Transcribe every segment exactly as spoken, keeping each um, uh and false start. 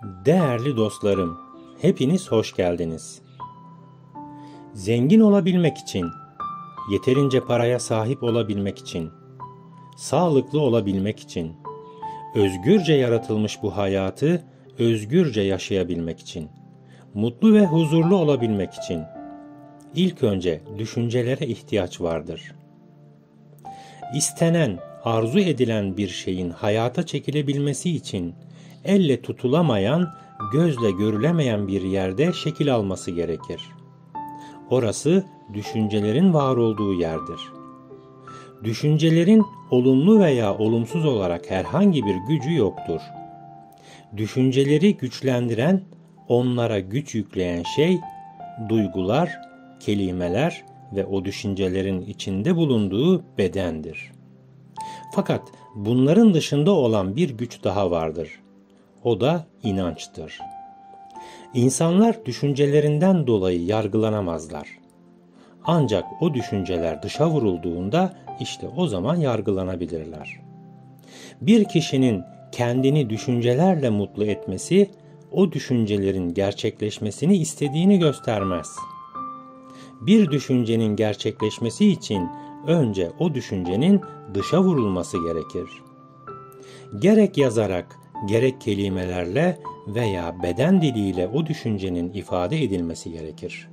Değerli dostlarım, hepiniz hoş geldiniz. Zengin olabilmek için, yeterince paraya sahip olabilmek için, sağlıklı olabilmek için, özgürce yaratılmış bu hayatı özgürce yaşayabilmek için, mutlu ve huzurlu olabilmek için, ilk önce düşüncelere ihtiyaç vardır. İstenen, arzu edilen bir şeyin hayata çekilebilmesi için, elle tutulamayan, gözle görülemeyen bir yerde şekil alması gerekir. Orası düşüncelerin var olduğu yerdir. Düşüncelerin olumlu veya olumsuz olarak herhangi bir gücü yoktur. Düşünceleri güçlendiren, onlara güç yükleyen şey, duygular, kelimeler ve o düşüncelerin içinde bulunduğu bedendir. Fakat bunların dışında olan bir güç daha vardır. O da inançtır. İnsanlar düşüncelerinden dolayı yargılanamazlar. Ancak o düşünceler dışa vurulduğunda işte o zaman yargılanabilirler. Bir kişinin kendini düşüncelerle mutlu etmesi, o düşüncelerin gerçekleşmesini istediğini göstermez. Bir düşüncenin gerçekleşmesi için önce o düşüncenin dışa vurulması gerekir. Gerek yazarak, gerek kelimelerle veya beden diliyle o düşüncenin ifade edilmesi gerekir.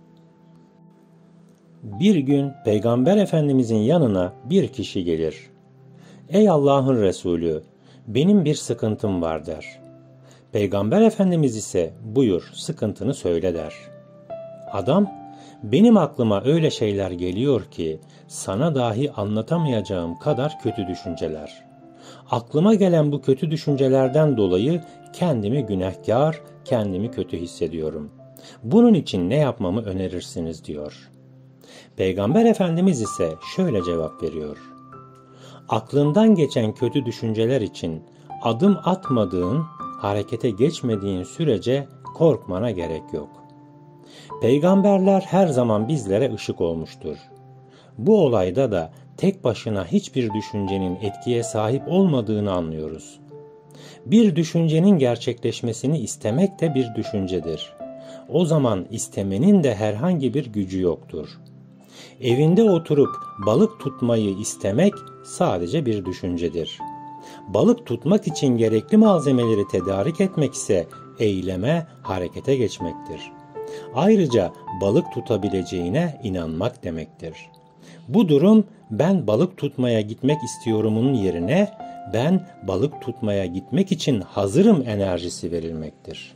Bir gün Peygamber Efendimizin yanına bir kişi gelir. "Ey Allah'ın Resulü, benim bir sıkıntım var" der. Peygamber Efendimiz ise "Buyur, sıkıntını söyle" der. Adam, "Benim aklıma öyle şeyler geliyor ki sana dahi anlatamayacağım kadar kötü düşünceler. Aklıma gelen bu kötü düşüncelerden dolayı kendimi günahkar, kendimi kötü hissediyorum. Bunun için ne yapmamı önerirsiniz?" diyor. Peygamber Efendimiz ise şöyle cevap veriyor. "Aklından geçen kötü düşünceler için adım atmadığın, harekete geçmediğin sürece korkmana gerek yok. Peygamberler her zaman bizlere ışık olmuştur. Bu olayda da tek başına hiçbir düşüncenin etkiye sahip olmadığını anlıyoruz. Bir düşüncenin gerçekleşmesini istemek de bir düşüncedir. O zaman istemenin de herhangi bir gücü yoktur. Evinde oturup balık tutmayı istemek sadece bir düşüncedir. Balık tutmak için gerekli malzemeleri tedarik etmek ise eyleme, harekete geçmektir. Ayrıca balık tutabileceğine inanmak demektir. Bu durum ben balık tutmaya gitmek istiyorumun yerine ben balık tutmaya gitmek için hazırım enerjisi verilmektir."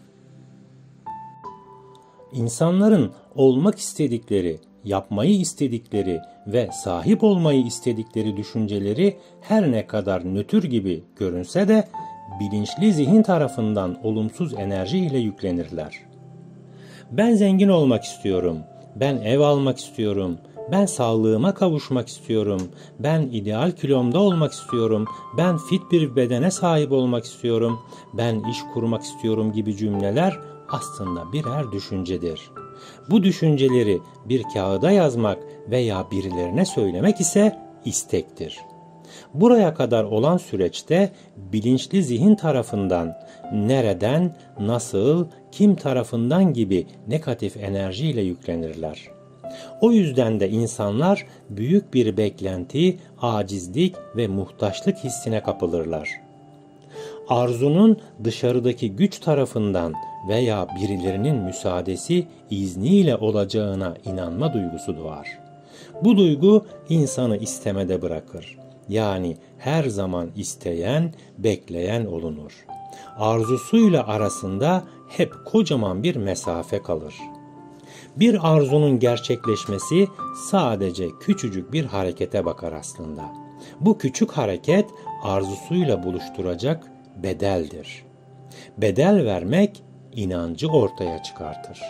İnsanların olmak istedikleri, yapmayı istedikleri ve sahip olmayı istedikleri düşünceleri her ne kadar nötr gibi görünse de bilinçli zihin tarafından olumsuz enerji ile yüklenirler. Ben zengin olmak istiyorum, ben ev almak istiyorum, ben sağlığıma kavuşmak istiyorum, ben ideal kilomda olmak istiyorum, ben fit bir bedene sahip olmak istiyorum, ben iş kurmak istiyorum gibi cümleler aslında birer düşüncedir. Bu düşünceleri bir kağıda yazmak veya birilerine söylemek ise istektir. Buraya kadar olan süreçte bilinçli zihin tarafından nereden, nasıl, kim tarafından gibi negatif enerjiyle yüklenirler. O yüzden de insanlar büyük bir beklenti, acizlik ve muhtaçlık hissine kapılırlar. Arzunun dışarıdaki güç tarafından veya birilerinin müsaadesi, izniyle olacağına inanma duygusu doğar. Bu duygu insanı istemede bırakır. Yani her zaman isteyen, bekleyen olunur. Arzusuyla arasında hep kocaman bir mesafe kalır. Bir arzunun gerçekleşmesi sadece küçücük bir harekete bakar aslında. Bu küçük hareket arzusuyla buluşturacak bedeldir. Bedel vermek inancı ortaya çıkartır.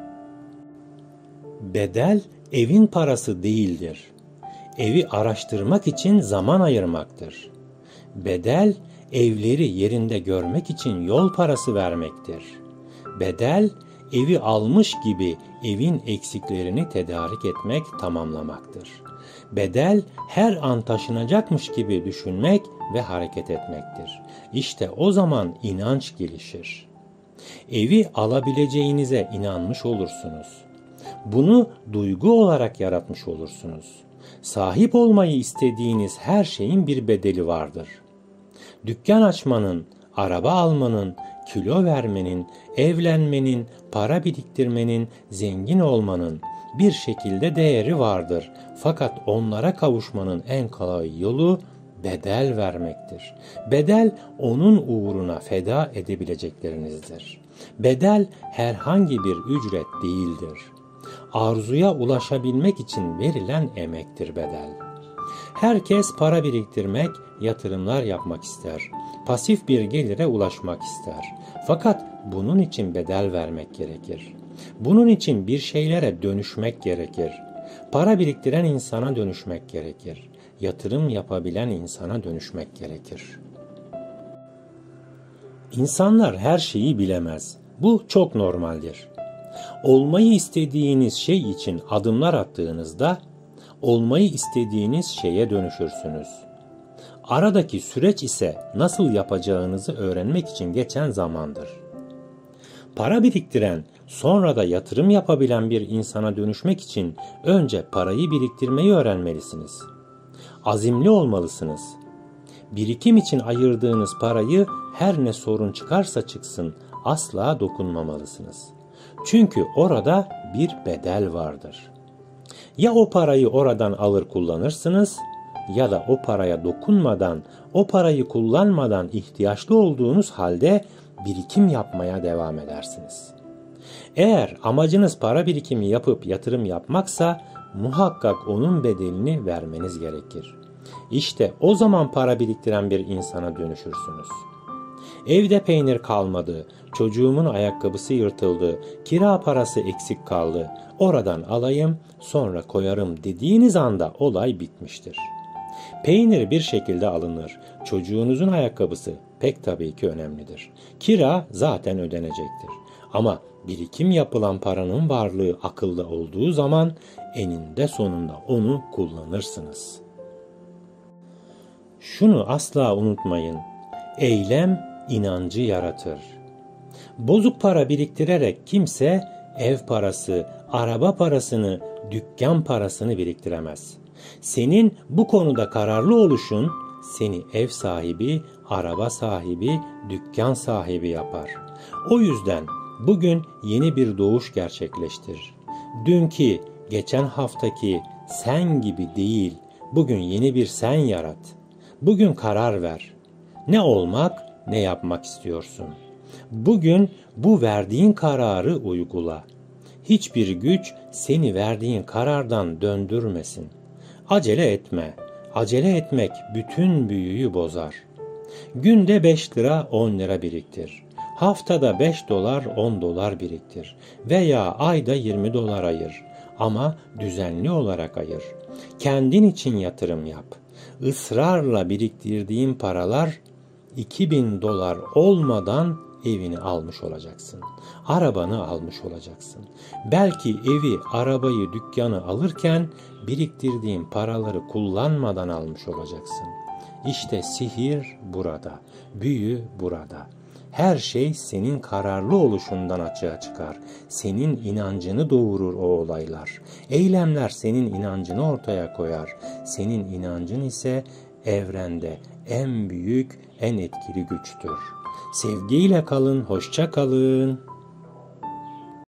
Bedel evin parası değildir. Evi araştırmak için zaman ayırmaktır. Bedel evleri yerinde görmek için yol parası vermektir. Bedel evi almış gibi evin eksiklerini tedarik etmek, tamamlamaktır. Bedel her an taşınacakmış gibi düşünmek ve hareket etmektir. İşte o zaman inanç gelişir. Evi alabileceğinize inanmış olursunuz. Bunu duygu olarak yaratmış olursunuz. Sahip olmayı istediğiniz her şeyin bir bedeli vardır. Dükkan açmanın, araba almanın, kilo vermenin, evlenmenin, para biriktirmenin, zengin olmanın bir şekilde değeri vardır. Fakat onlara kavuşmanın en kolay yolu bedel vermektir. Bedel onun uğruna feda edebileceklerinizdir. Bedel herhangi bir ücret değildir. Arzuya ulaşabilmek için verilen emektir bedel. Herkes para biriktirmek, yatırımlar yapmak ister. Pasif bir gelire ulaşmak ister. Fakat bunun için bedel vermek gerekir. Bunun için bir şeylere dönüşmek gerekir. Para biriktiren insana dönüşmek gerekir. Yatırım yapabilen insana dönüşmek gerekir. İnsanlar her şeyi bilemez. Bu çok normaldir. Olmayı istediğiniz şey için adımlar attığınızda, olmayı istediğiniz şeye dönüşürsünüz. Aradaki süreç ise nasıl yapacağınızı öğrenmek için geçen zamandır. Para biriktiren, sonra da yatırım yapabilen bir insana dönüşmek için önce parayı biriktirmeyi öğrenmelisiniz. Azimli olmalısınız. Birikim için ayırdığınız parayı her ne sorun çıkarsa çıksın asla dokunmamalısınız. Çünkü orada bir bedel vardır. Ya o parayı oradan alır kullanırsınız ya da o paraya dokunmadan, o parayı kullanmadan ihtiyaçlı olduğunuz halde birikim yapmaya devam edersiniz. Eğer amacınız para birikimi yapıp yatırım yapmaksa muhakkak onun bedelini vermeniz gerekir. İşte o zaman para biriktiren bir insana dönüşürsünüz. Evde peynir kalmadı, çocuğumun ayakkabısı yırtıldı, kira parası eksik kaldı, oradan alayım sonra koyarım dediğiniz anda olay bitmiştir. Peynir bir şekilde alınır, çocuğunuzun ayakkabısı pek tabii ki önemlidir. Kira zaten ödenecektir. Ama birikim yapılan paranın varlığı akılda olduğu zaman eninde sonunda onu kullanırsınız. Şunu asla unutmayın, eylem inancı yaratır. Bozuk para biriktirerek kimse ev parası, araba parasını, dükkan parasını biriktiremez. Senin bu konuda kararlı oluşun seni ev sahibi, araba sahibi, dükkan sahibi yapar. O yüzden bugün yeni bir doğuş gerçekleştir. Dünkü, geçen haftaki sen gibi değil, bugün yeni bir sen yarat. Bugün karar ver. Ne olmak, ne yapmak istiyorsun? Bugün bu verdiğin kararı uygula. Hiçbir güç seni verdiğin karardan döndürmesin. Acele etme. Acele etmek bütün büyüyü bozar. Günde beş lira on lira biriktir. Haftada beş dolar on dolar biriktir. Veya ayda yirmi dolar ayır. Ama düzenli olarak ayır. Kendin için yatırım yap. Israrla biriktirdiğin paralar iki bin dolar olmadan evini almış olacaksın. Arabanı almış olacaksın. Belki evi, arabayı, dükkanı alırken biriktirdiğin paraları kullanmadan almış olacaksın. İşte sihir burada, büyü burada. Her şey senin kararlı oluşundan açığa çıkar. Senin inancını doğurur o olaylar. Eylemler senin inancını ortaya koyar. Senin inancın ise evrende en büyük, en etkili güçtür. Sevgiyle kalın, hoşça kalın.